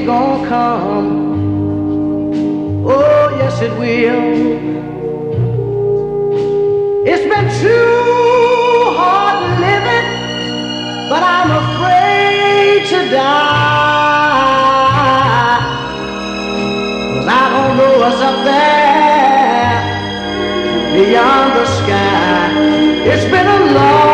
change gonna come. Oh, yes it will. It's been too hard living, but I'm afraid to die. 'Cause I don't know what's up there beyond the sky. It's been a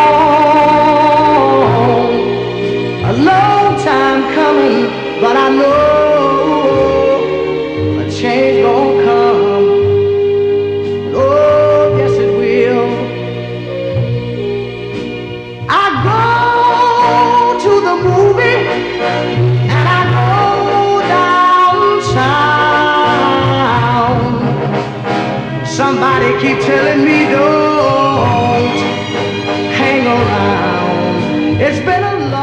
long time coming, but I know a change gonna come. Oh, yes it will. I go to the movie and I go downtown. Somebody keep telling me don't hang around. It's been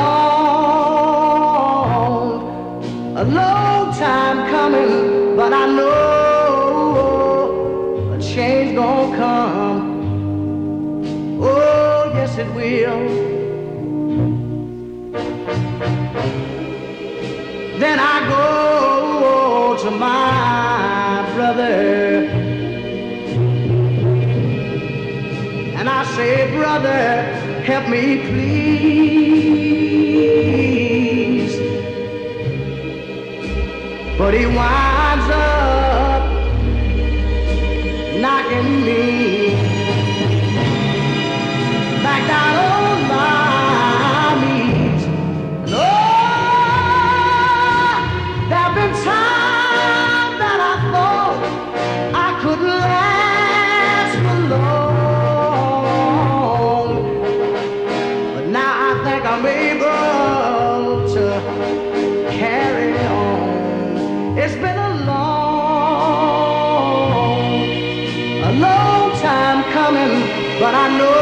a long time coming, but I know a change gonna come. Oh, yes it will. Then I go to my brother and I say, brother, help me please. But he winds up knocking me back down on my knees. And oh, there have been times that I thought I couldn't last for long, but now I think I'm able to carry on. It's been a long time coming, but I know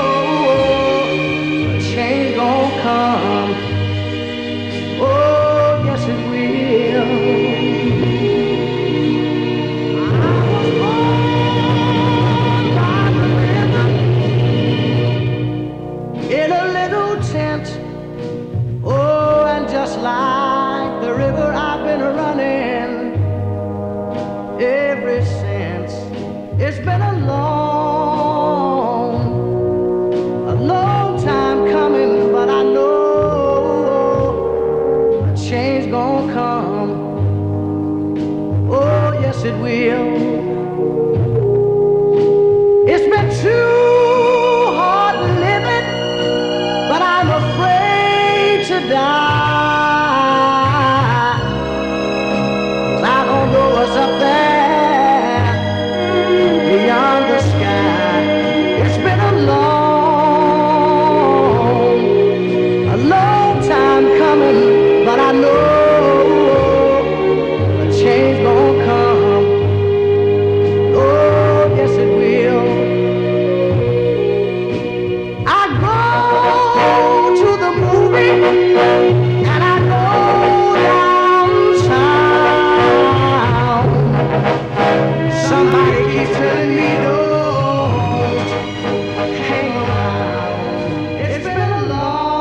a change gonna come. Oh, yes it will. I was born by the river in a little tent. Oh, and just like the river I've been running ever since. It's been a long time coming, but I know a change gonna come. Oh, yes it will. It's been too hard living, but I'm afraid to die. 'Cause I don't know what's up there beyond the sky. It's been a long time coming, but I know a change gonna come. Oh, yes it will. I go to the movie and I go downtown. Somebody keeps telling me don't hang around. It's been a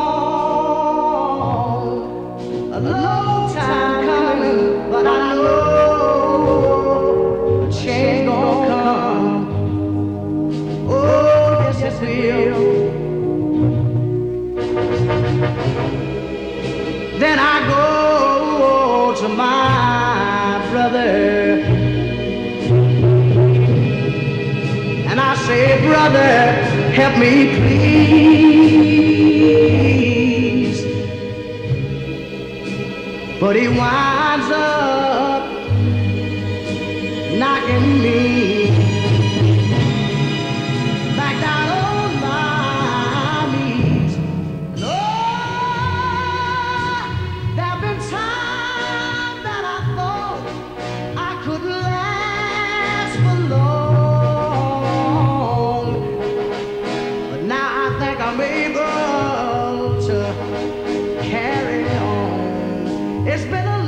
long time coming, but I know a change gonna come. Oh, yes it will. Then I go to my brother and I say, brother, help me please. But he winds up knocking me back down on my knees. And oh, there have been times that I thought I could last for long, but now I think I'm able to carry on. It's been a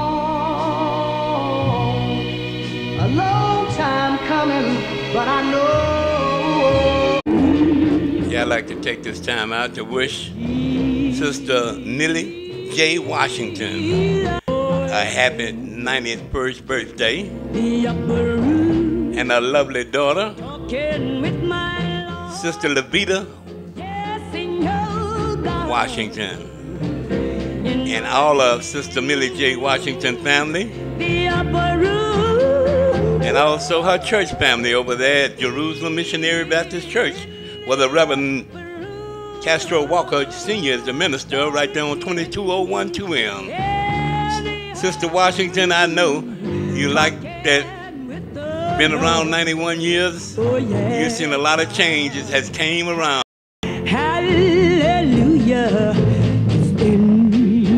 long time coming, but I know. Yeah, I'd like to take this time out to wish Sister Millie J. Washington a happy 91st birthday and a lovely daughter, Sister Levita Washington, and all of Sister Millie J. Washington family, and also her church family over there at Jerusalem Missionary Baptist Church, where the Reverend Castro Walker Sr. is the minister right there on 22012M. Sister Washington, I know you like that. Been around 91 years. You've seen a lot of changes has came around. Hallelujah. It's in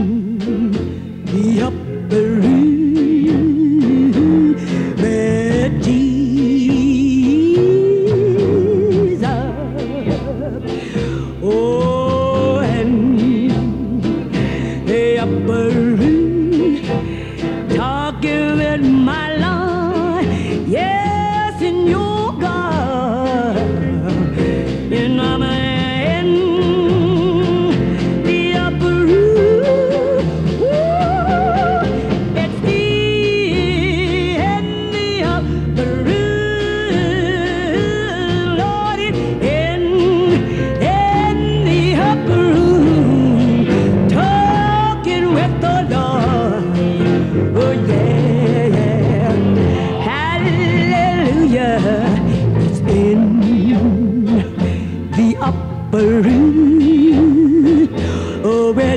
the upper room where Jesus, oh, and the upper room talking with my Lord, yes, in your God, and I'm in the upper room. It's in the upper room, Lord, it's in the upper room, talking with the Lord. Oh yeah, yeah. Hallelujah. It's in the upper room, oh, where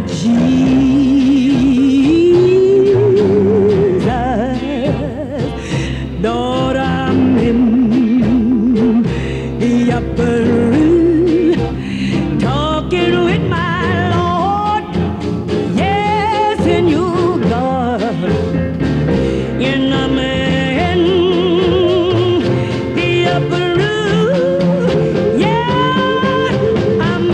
Jesus, Lord, I'm in the upper room, talking with my Lord, yes, and you, God, and I'm in the upper room, yeah, I'm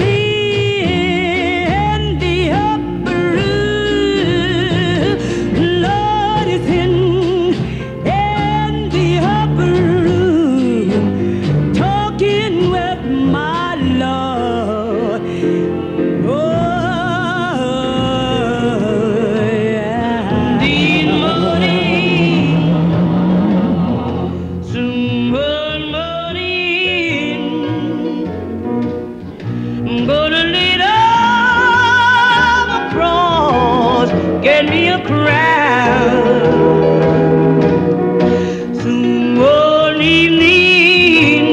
in the upper room, Lord is in the upper room, talking with my Lord. Oh, yeah. This morning, someone morning, I'm gonna lay down a cross, get me a crown. Someone evening,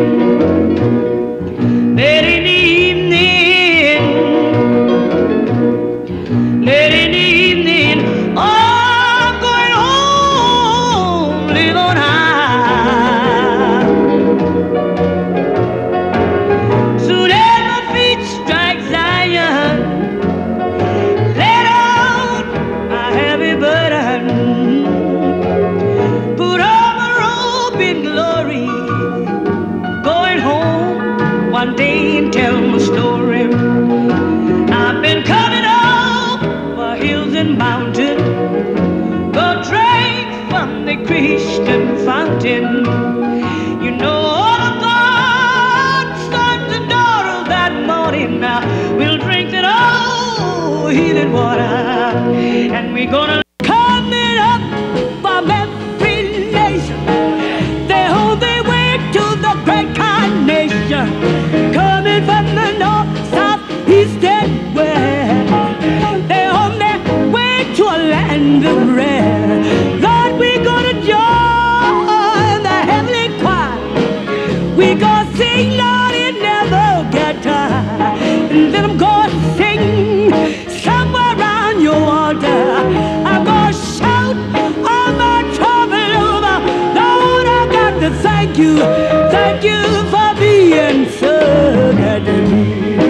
late in the evening, late in the evening, I'm going home, live on high. Soon as my feet strike Zion, lay down a heavy burden, put on my robe in glory, going home one day and tell my story. I've been coming up for hills and mountains, go drink from the Christian fountain. You know all of God's sons and daughters that morning now we'll drink that old healing water, and we're gonna coming up from every nation. They hold their way to the great coronation, coming from the north, south, east, and west. They're on their way to a land of rest. Lord, we're gonna join the heavenly choir. We gonna sing, Lord, it never get tired. And then I'm gonna sing somewhere around your altar. I'm gonna shout all my trouble over. Lord, I got to thank you for being so good to me.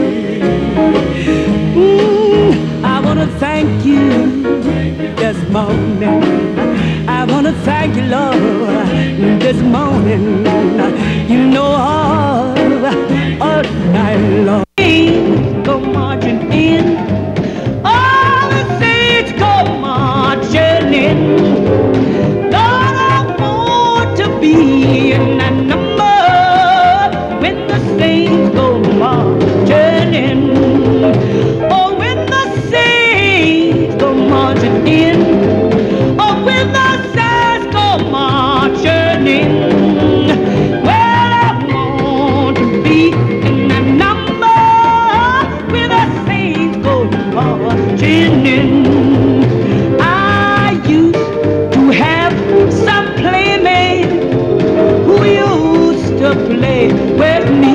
I wanna thank you this morning. I wanna thank you, Lord, this morning. You know all night long. Go marching in, all the saints go marching in. Lord, I want to be in that number when the saints go marching in. Oh, when the saints go marching in. marching. I used to have some playmate who used to play with me.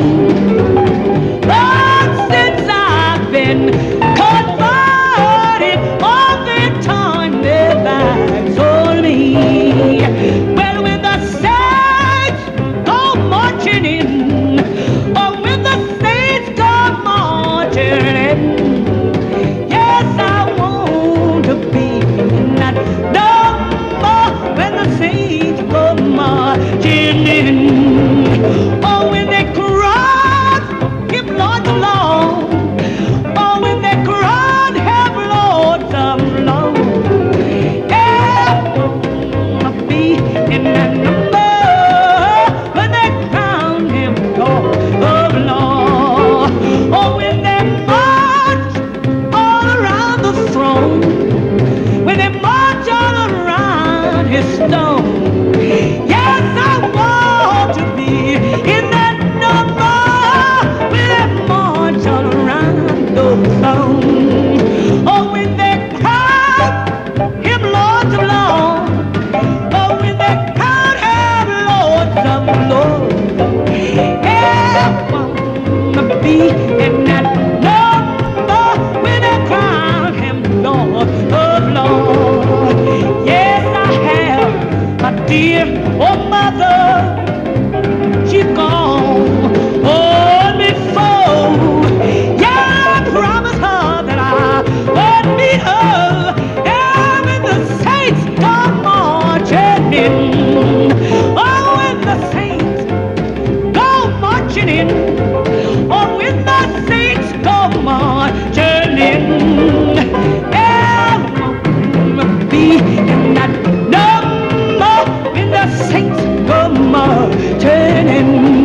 But since I've been converted, all the time their backs on me. Well, when the saints go marching in, or when the saints go marching in, yes, I want to be in that number when the saints go marching in. Oh, when they cry, give Lord alone. Oh, when they cry, have Lord some love. Yeah, I'll be in that number when they crown him Lord of Lord. Oh, when they march all around the throne, when they march all around his stone. Yes, I want to be in that number when they march all around the throne. Oh, when they cry him Lord of Lord. Oh, when they cry him Lord of Lord. Yeah, I want to be in that number when they crown him Lord of Lord. Yes, I have my dear old mother. She gone on before. Yeah, I promised her that I would meet her. Yeah, when the saints come marching in. Oh, when the saints go marching in. Oh, when the saints go marching in. Yeah, I wanna be in that number when the saints go marching in.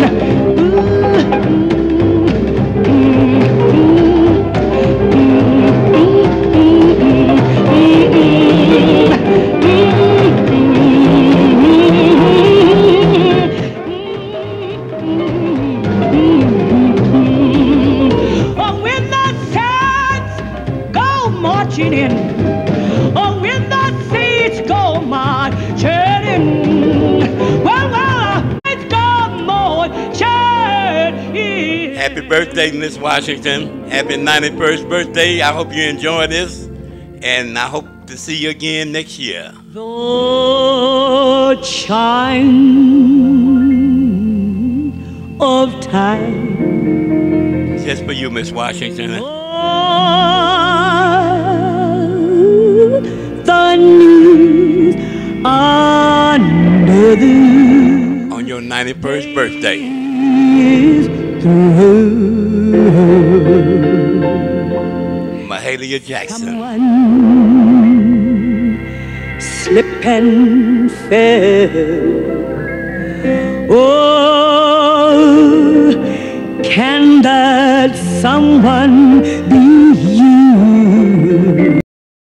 Oh, when the saints go marching in. Oh, when the saints go marching in. Well, it's go marching in. Happy birthday, Miss Washington. Happy 91st birthday. I hope you enjoy this, and I hope to see you again next year. The chime of time. Just for you, Miss Washington. The news under the On your 91st birthday. is through. Mahalia Jackson. Someone slip and fell. Oh, can that someone be you?